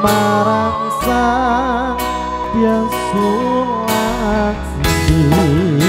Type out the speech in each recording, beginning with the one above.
marang sang Hyang Sulaksmi.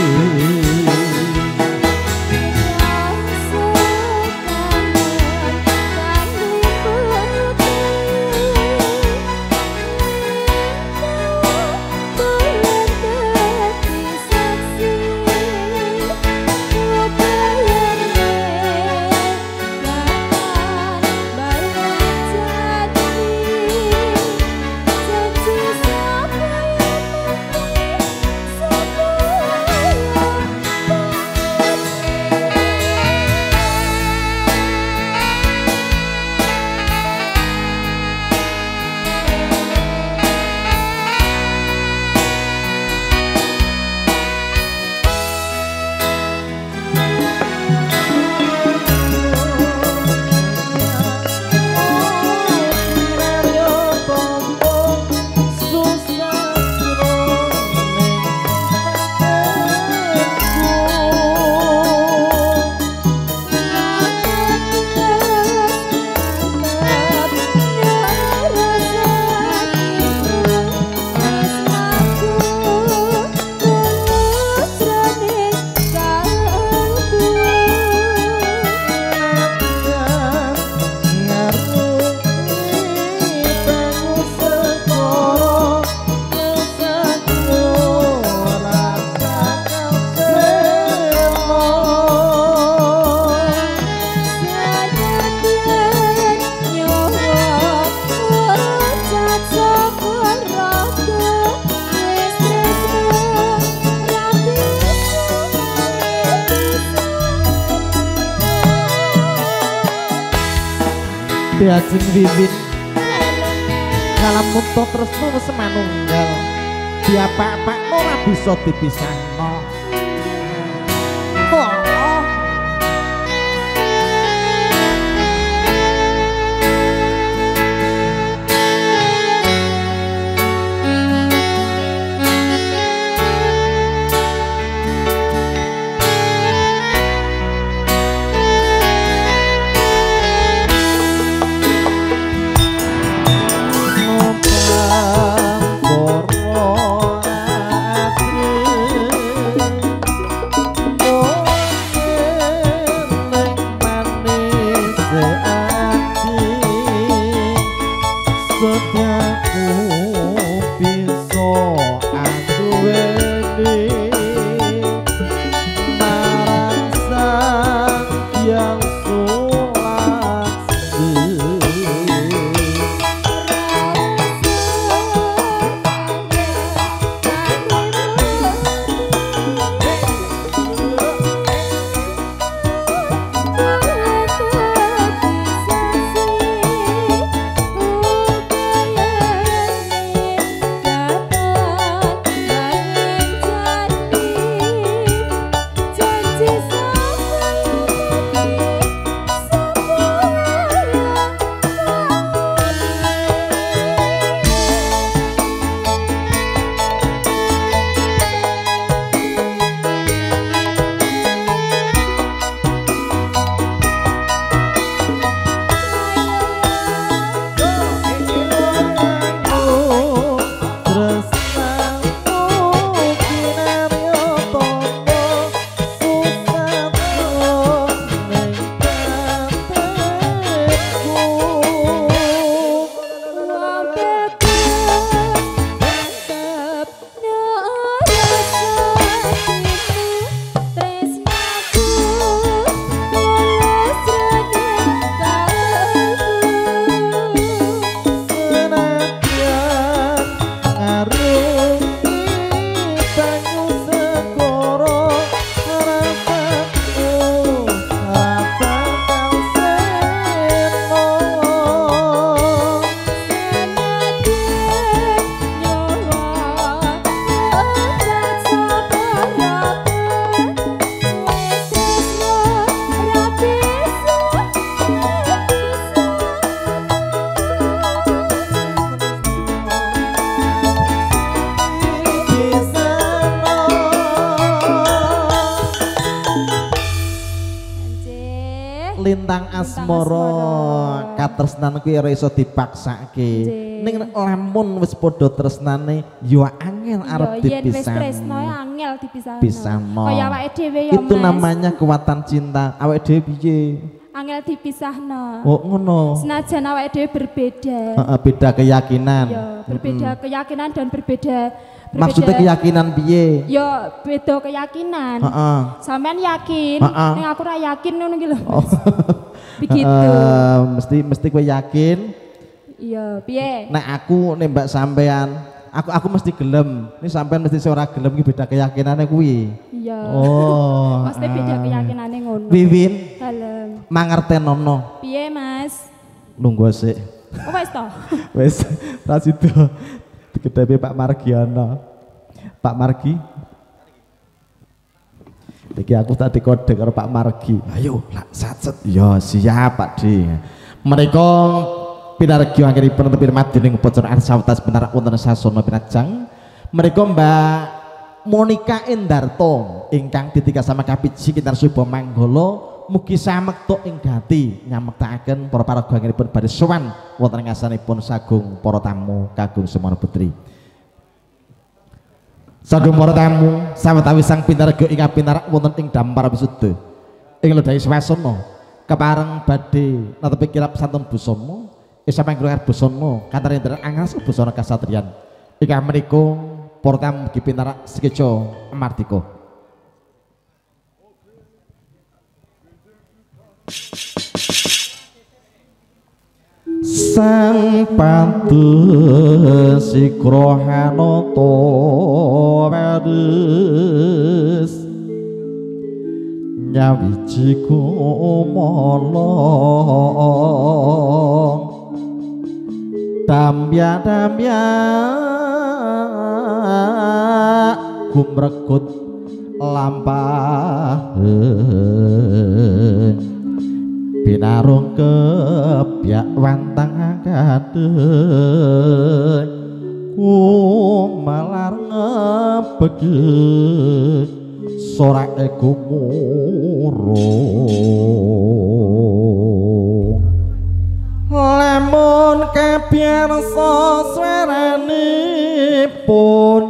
Diajeng wiwit ngalamun to tresno wis manunggal diapak-apak ora bisa dipisahno. Lintang Asmara katresnan kuwi ora iso dipaksake. Ning lamun wis padha tresnane ya angel arep dipisah. Yen wis tresno angel dipisahno. Pisahno. Kaya awake dhewe ya Mas. Itu namanya kekuatan cinta. Awake dhewe piye? Angel dipisahno. Oh ngono. Senajan awake dhewe berbeda. Beda keyakinan. Ya, berbeda keyakinan dan berbeda. Maksudnya keyakinan piye? Ya beda keyakinan. Sampean yakin, ning aku ora yakin ngono iki lho. Begitu. Mesti kowe yakin. Iya, piye? Nek aku nembak sampean, aku mesti gelem. Ini sampean mesti ora gelem iki beda keyakinane kuwi. Iya. Oh. Mesti beda keyakinane ngono. Wiwin. Dalem. Mangertenono. Piye, Mas? Nunggu sik. Oh, wis to. Wis, ra sido. Dikedepi Pak Margiana. Pak Margi. Iki aku tadi kode karo Pak Margi. Ayo, lak satset. Ya, siap Pak D. Menika pinargi anggenipun tepi madining upacara arsawtas benar wonten sasana pinajang. Menika Mbak Monika Endarto ingkang ditika sama kapiji kinten suba manggala mugi samekta ing gati nyamektakaken para paraga anggenipun badhe sowan wonten ngasanipun sagung para tamu kagung Semana Putri. Sagung para tamu sawetawis sang pinarga ingkang pinarak wonten ing dampar wisuda ing ledai swasana kepareng badhe netepi kirap santun busana isa pangkruhar busana kantarendra angas busana kasatriyan ingkang menika para tamu mugi pinarak sekeca mardika. Sang pantes sikrohanata wedhus nyawiji kumolong damya gumregut lampahan binarung kebyak wantang kadek kumalar ngebegek sorake gumurung lamun kapiarsa swaranipun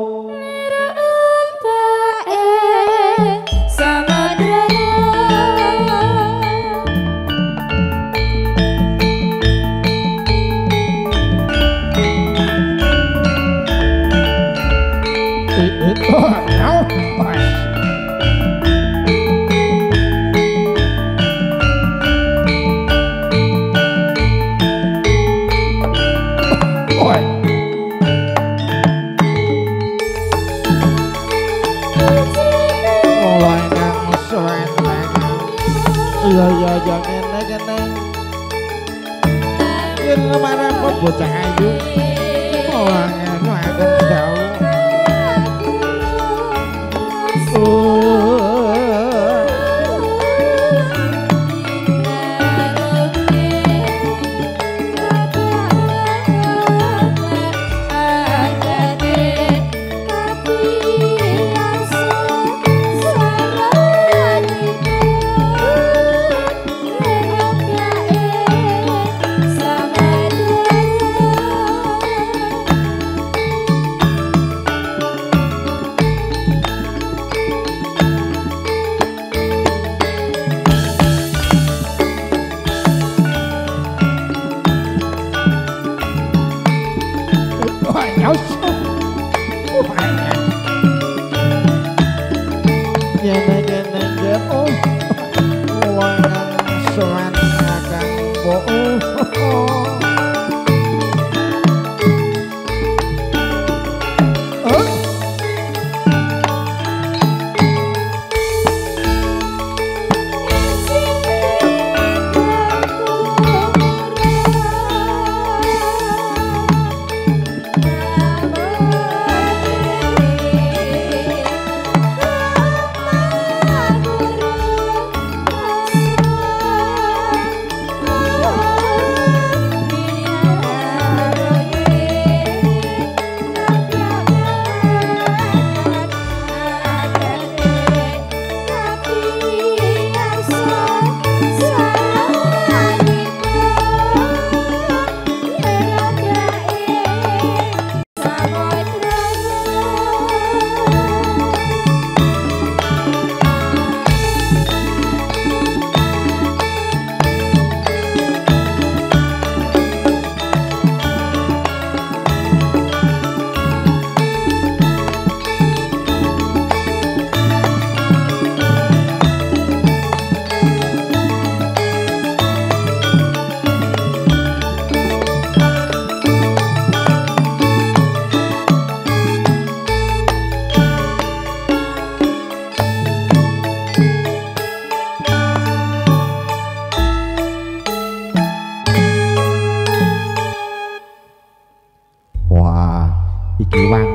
bocah ayu orang akan tahu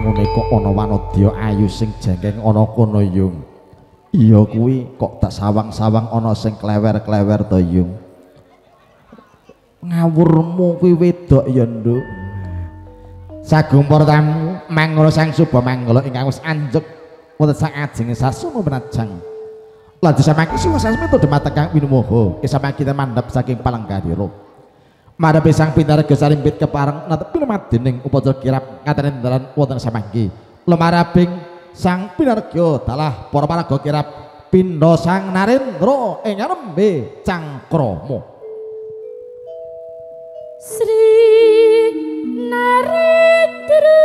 ngene kok ana wanodya ayu sing jengking ana kono Yung. Iya kuwi kok tak sawang-sawang ana sing klewer-klewer to Yung. Ngawurmu kuwi wedok ya Nduk. Sagung para tamu mangala sang suba mangala ingkang wis anjuk wonten sang ajeng sasana penajang. Lajeng samangke suwasana to dumateng Kang Winumoho samangke kita mandhap saking Palanggadira. Madhepi sang pinarga sarimbit kepareng netepi madining upacara kirap ngaten dalan wonten samangke. Lumarabing sang pinarga dalah para paraga kirap pindha sang Narendra ing nembe Cangkrama. Sri Narendra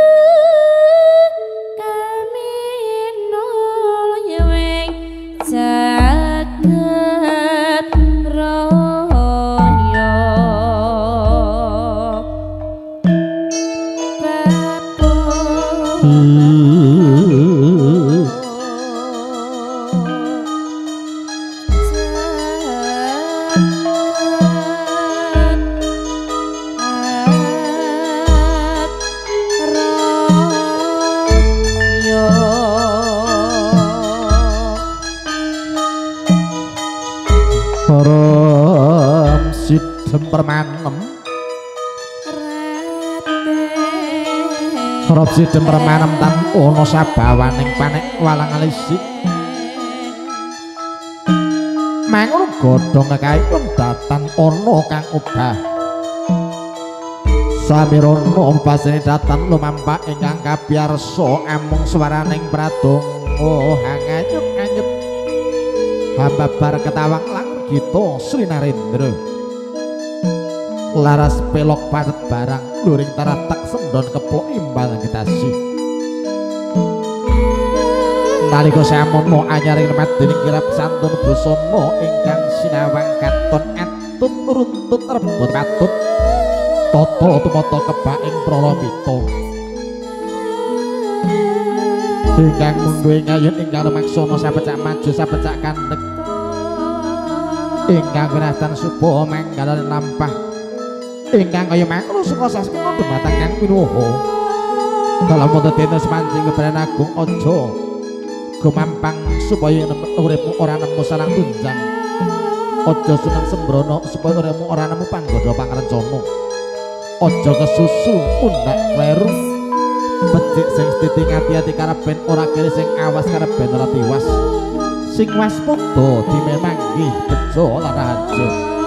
jagat raya permanem Rob sidem permanem tan ana sabawaning panek walang alisik mangun godhong kekaipun datan ana kang obah samirana pasane datan lumampah ingkang kabiyarsa amung swaraning pradonga hanganyut-anyut hambabar ketawang lang kita Sri Narendra laras pelok padet barang luring taratak sendon keplok imbal getasi nalika samono anyaring madining kirap santun busana ingkang sinawang katon atut runtut rebut patut tata tumata kebaing pralamita ingkang mungguhe ngayun ingkang lumaksana sapecak maju sapecak kandhek ingkang winastan suba manggalan lampah ingkang kaya mangkono saka sasmina dumateng Kang Winuha dalam wonten dene semanjing keberan agung aja gumampang supaya uripmu ora nemu salang tunjang aja seneng sembrono supaya uripmu ora nemu panggoda pangrencana aja kesusu pundak kleru becik sing sethithik ati-ati karepen ora kene sing awas karepen ora tiwas sing waspada dimemanggi bejo lan raja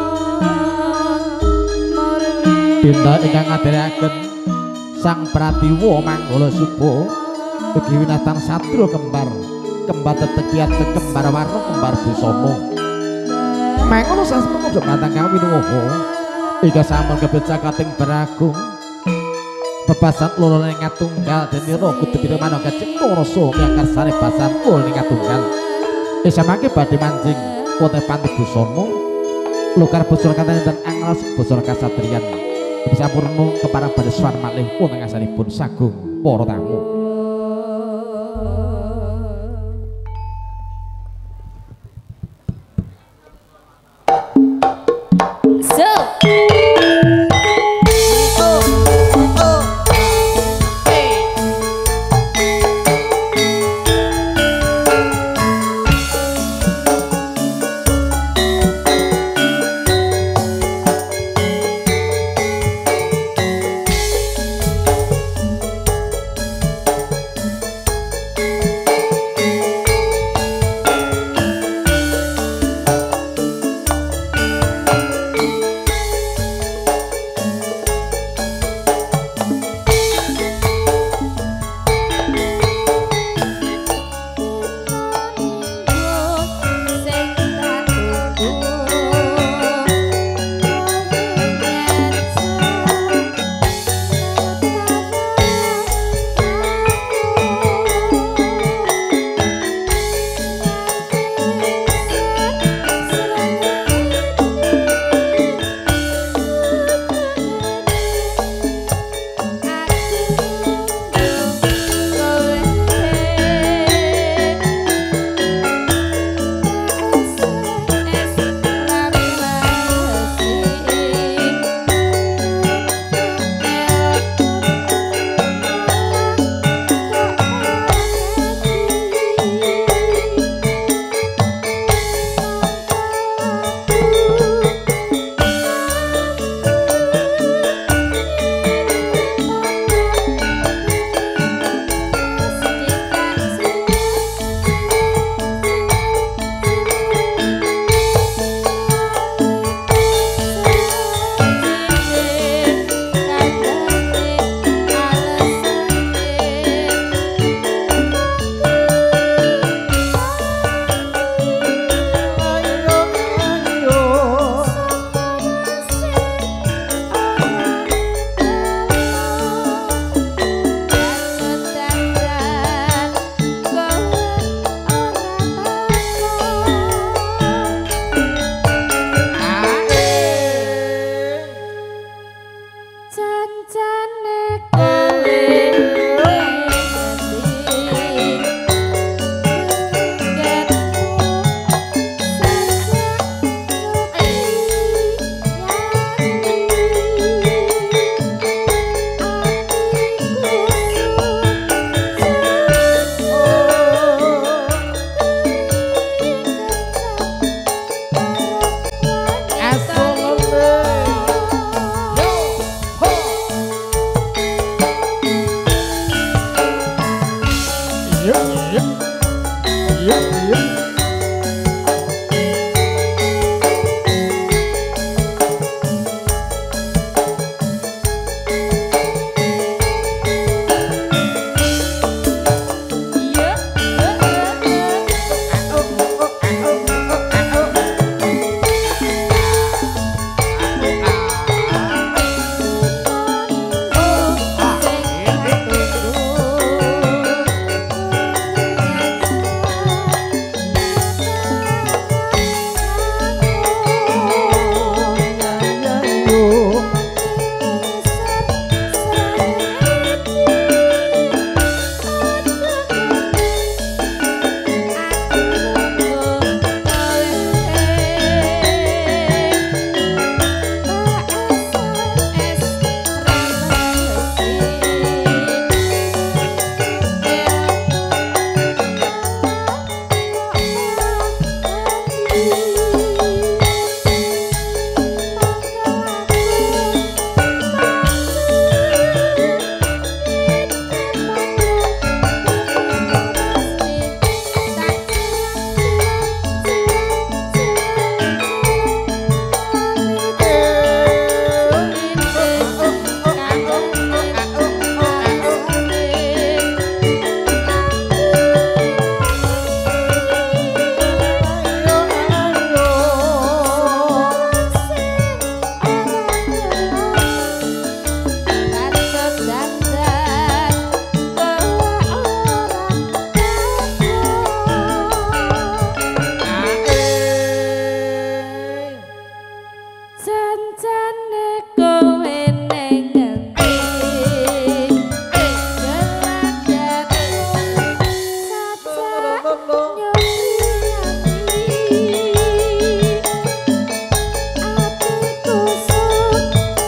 Dinda ingkang ngadharaken Sang Pratiwa Manggala Suba ugi winastan satria kembar tetek piatek kembar warna kembar busana mangono sasmana dumateng Kang Winuha ingkang sampun kebecak kating beragung bebasan loro ing ngatunggal denira kudu pira manungga cipta rasa miakarsane basan ul ing ngatunggal samangke badhe manjing wonten panti busana lukar busana kanten enten anglas busana kasatriyan sampurna keparang badhe swan malih wonten ngasanipun sagung para tamu.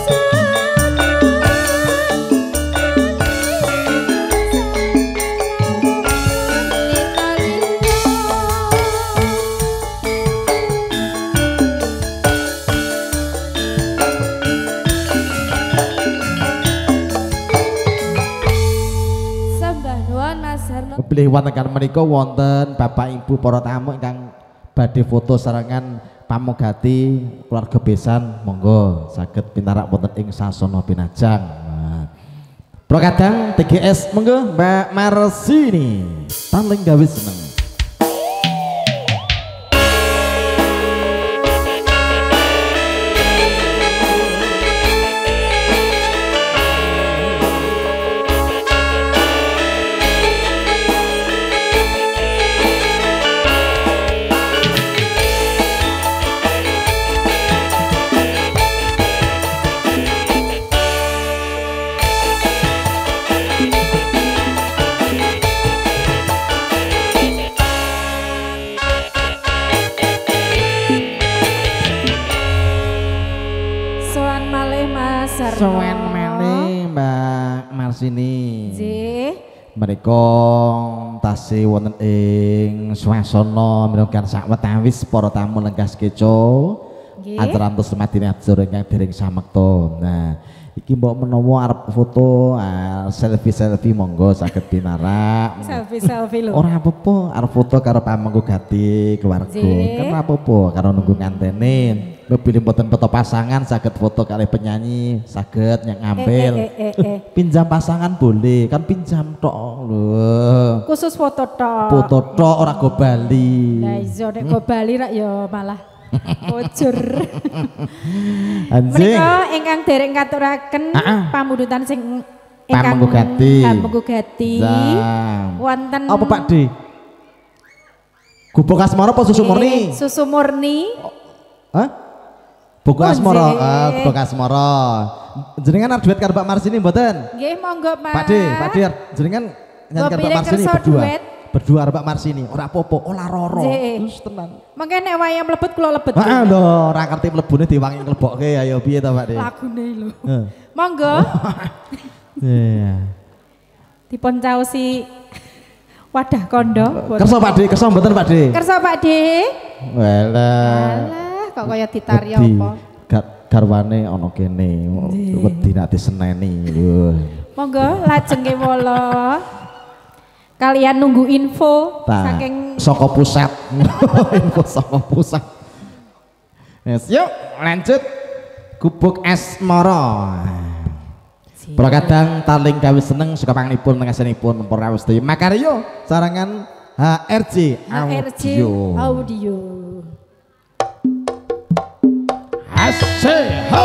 Pilih wonten menika wonten Bapak Ibu para tamu ingkang badhe foto sarangan pamugati keluarga besan, monggo saged pinarak wonten ing sasana pinajang. Pro kadang TGS monggo Mbak Marsini paling gawe seneng. Soen melih Mbak Marsini. Nggih. Menika tasih wonten ing swasana minangka sawetawis para tamu lenggah keco. Nggih. Acara antus madine ajur ingkang dereng samekta. Nah, iki mbok menawa arep foto selfie monggo saged pinarak. Selfie lho. Ora apa-apa arep foto karo pamugati keluarga. Kan ora apa-apa karo nunggu ngantene. Pilih mboten foto pasangan saged foto kali penyanyi saged yang ngambil pinjam pasangan boleh kan pinjam tok lho khusus foto tok ora go Bali lah iso nek go Bali rak ya malah ojur menika ingkang dereng katuraken pamundutan sing pamugati wonten apa Pak D Gubuk asmara apa susu murni susu murni hah Buku asmara, buku asmara. Jenengan arep duet karo Mbak Marsini mboten? Nggih, monggo Pak. Pak jenengan nyanyi karo Mbak Marsini berdua. Berdua karo Mbak Marsini, ora apa-apa, ora roro. Terus tenan. Mengke nek wayang mlebet kula lebet. Heeh lho, ora ngerti mlebune diwangi nglebokke ayo piye to Pak De? Lagune lho. Monggo. Iya. Dipun caosi wadah kondo. Kersa Pak De, kersa mboten Pak De? Kersa Pak De. Walah. Kok kaya ditari apa? Garwane ana kene. Wedi nek diseneni lho. Monggo lajeng kewala. Kalian nunggu info saking saka pusat. Info saka pusat. Yes, yuk lanjut. Gubuk asmara. Para kadang taling gawe seneng suka panganipun nengasanipun para sedaya makarya sarangan HRJ Audio. Asih ho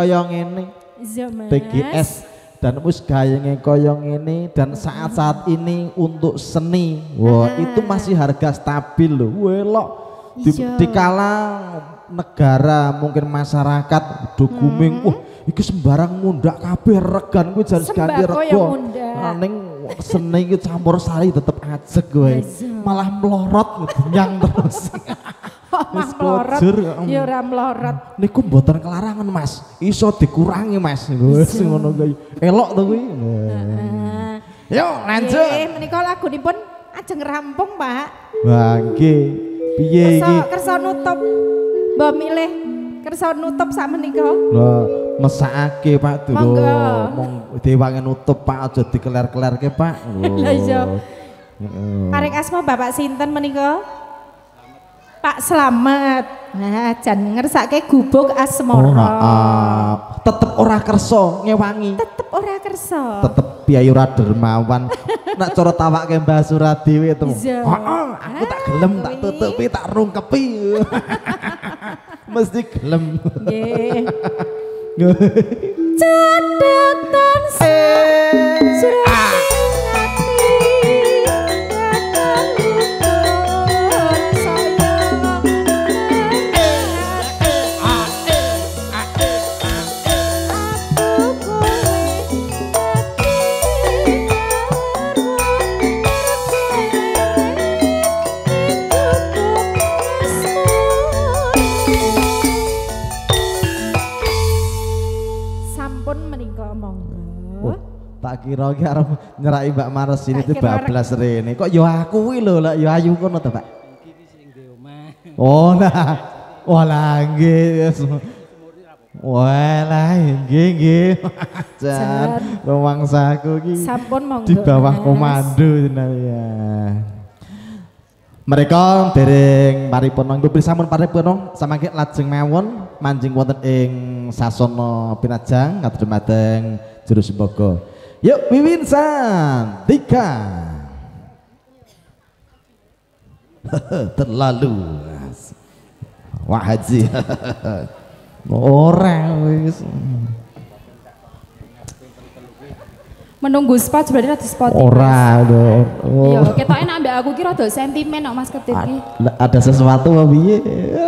kaya ngene. TGS dan wis gayenge kaya ngene dan saat-saat ini untuk seni. Wah, itu masih harga stabil loh. Welok dikala negara mungkin masyarakat dokumen wah iki sembarang mundak kabeh regan kuwi jan ganti rego. Ning seni iki campur sari tetep ajeg kowe. Malah melorot nyang terus. Mas melorot ya ora melorot. Niku mboten kelarangan Mas, iso dikurangi Mas. Wis ngono kuwi. Elok to kuwi. Yo lanjut. Nggih, menika lagunipun ajeng rampung, Pak. Wah, nggih. Piye iki? Kersa nutup. Mbok milih kersa nutup sak menika. Lah, mesakake Pak dulu. Mong dewange nutup Pak aja dikeler-kelerke Pak. Lah iya. Paring asma Bapak sinten menika? Pak Slamet. Nah, jan ngersake gubuk asmara. Tetep ora kersa ngewangi. Tetep ora kersa. Tetep Piyayi ora dermawan. Nek cara tawake Mbah Suradewi itu. Heeh, aku tak gelem tak tutupi tak rungkepi. Mesti gelem. Nggih. Catatan tak kira ki arep nyerai Mbak Mares ini tuh bablas rene. Kok ya aku kuwi lho, lek ya ayu kono to, Pak. Iki sing ndek omah. Oh, nah. Walah nggih. Walah nggih nggih. Jan rumangsaku ki sampun monggo. Di bawah komando tenan ya. Mereka dereng paripurna nggih sampun paripurna samangke lajeng mawon manjing wonten ing sasana pinajang kados dumateng Juru Sembogo. Yuk Wiwinsan 3 terlalu Wah Haji orang wis menunggu spot berarti rada spot ora lho. Iya ketoke nek ambek aku ki rada sentimen kok Mas Ketip iki. Ada sesuatu apa piye?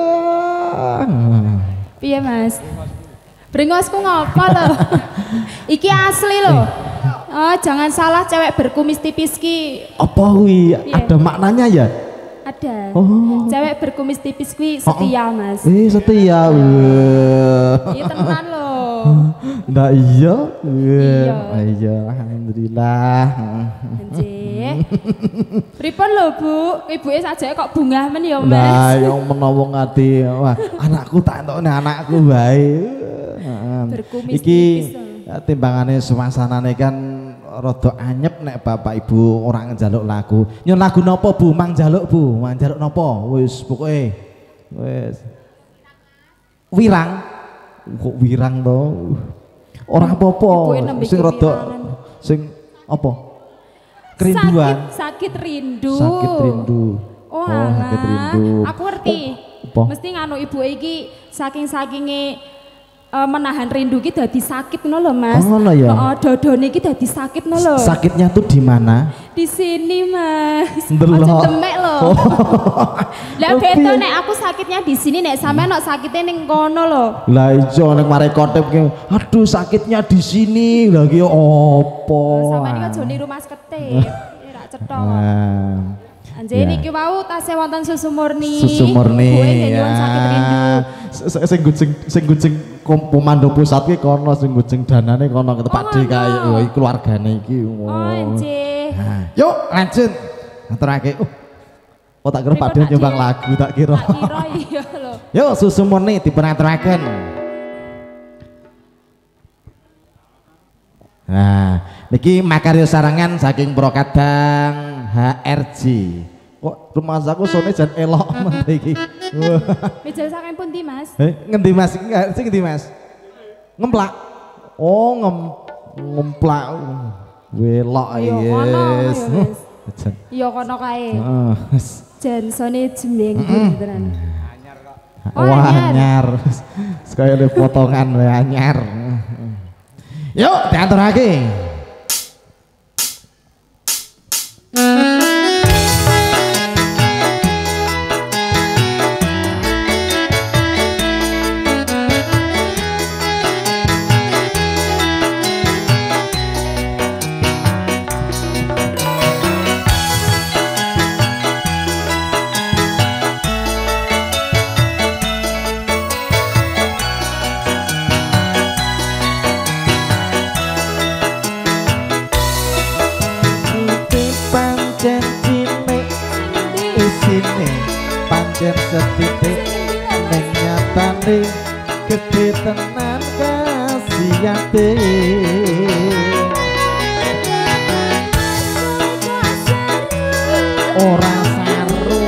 Piye Mas? Brengosku ngopo lho? Iki asli lho. Oh, jangan salah cewek berkumis tipis ki. Apa kuwi? Ada maknanya ya? Ada. Oh. Cewek berkumis tipis kuwi setia, Mas. Setia. Iya tenan lho. Ndak iya? Iya. Iya, alhamdulillah. Nggih. Pripun lho, Bu? Ibuke sajake kok bungah men ya, Mas. Lah, yang menawa ngati, wah, anakku tak entokne anakku bae. Berkumis iki tipis. Timbangane suasanane kan rada anyep nek bapak ibu orang njaluk lagu. Nyon lagu napa Bu? Mang njaluk Bu. Mang njaluk napa? Wis pokoke wis. Wirang. Kok wirang to? Ora apa-apa. Sing rada sing apa? Kerinduan. Sakit rindu. Sakit rindu. Oh, sakit rindu. Aku ngerti. Mesti nganu ibu iki saking-sakinge menahan rindu ki dadi sakit ngono lho Mas. Oh ngono ya. Heeh, dodone ki dadi sakit ngono lho. Sakitnya tuh di mana? Di sini Mas. Ndelok. Aja demek lho. Lah beto nek aku sakitnya di sini nek sampean nek sakitnya ning kono lho. Lah ijo nek mare kotip ki aduh sakitnya di sini. Lah ki opo? Sampeyan iki aja niru Mas Ketip. Ora cetha. Anjir niki wau tasih wonten susu murni. Susu murni. Ya. Sakit rindu. Sing gucing komando pusat ki kono sing gucing danane kono ketepake kaya keluargane iki. Oh nggih. Yuk lanjut. Aturake. Oh tak kira Pak Dian nyumbang lagu tak kira. Tak kira iya lho. Yuk susu murni dipun aturaken. Nah, niki makarya sarangan saking Prokadang HRJ. Kok rumah saku sone jan elok men iki. Meja saking pundi Mas? Ngendi Mas? Sing ngendi Mas? Ngemplak. Oh, ngemplak. Welok yes. Iya kono kae. Heeh. Jan sone jembeng tenan. Wah, anyar. Kayak ada potongan anyar. Yuk diatur lagi. Pancen setitik ning nyatane gede tenan kasihate ora saru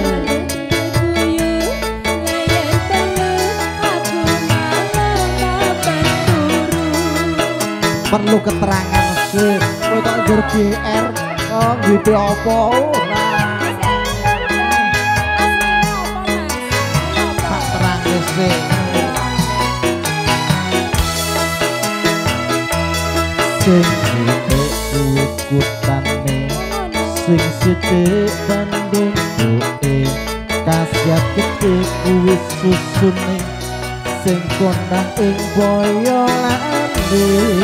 perlu keterangan sih kowe tak njur GR oh gitu apa ora sing sithik ukutane sing sithik bandungke kasiat gede kuwi susune sing kondang ing boyo lande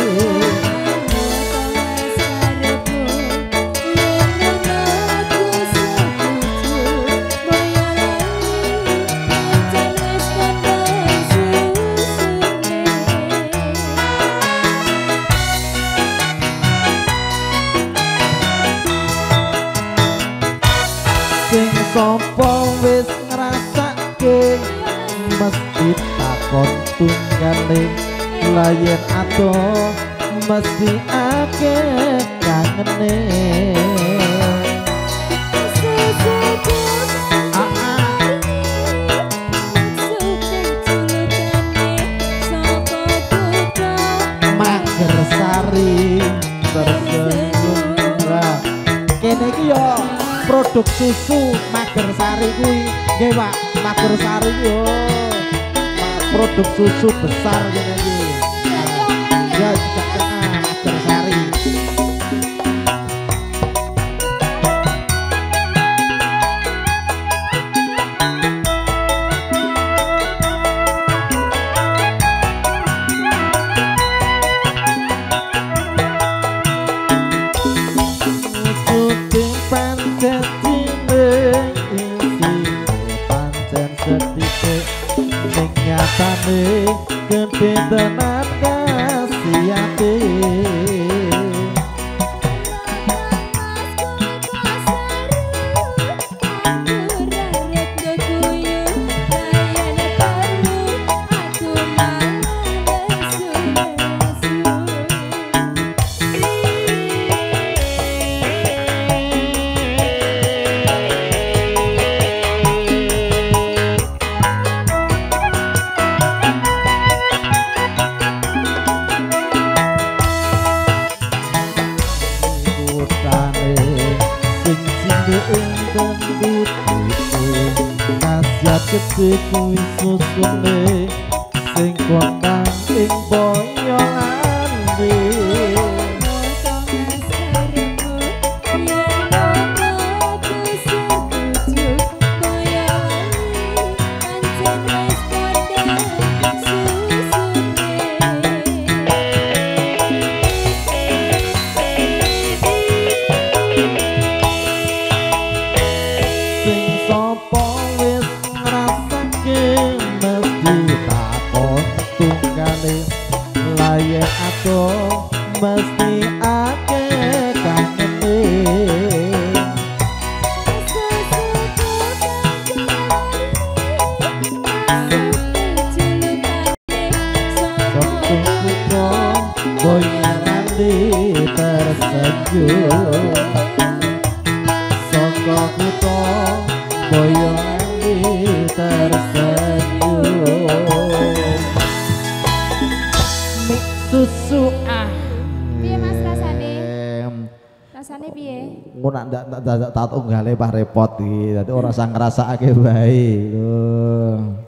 sing sapa wis ngrasake mesti takon tunggale layen ado mesti akeh kangene Mager Sari tersenyum kene iki yo produk susu Mager Sari kuwi nggih Pak Mager Sari yo produk susu besar ngene iki ya Mager Sari nyatane gede tenan kasihate nasihat gede kuwi susune sing kondang ing boyo ande layen aku mesti akeh kangene sokku boyarandi tersenyum sokku boyarandi tersenyum susu piye Mas rasane? Rasane piye? Ngono ndak tak unggale Pak repot iki. Dadi ora usah ngrasakake bae. Lho.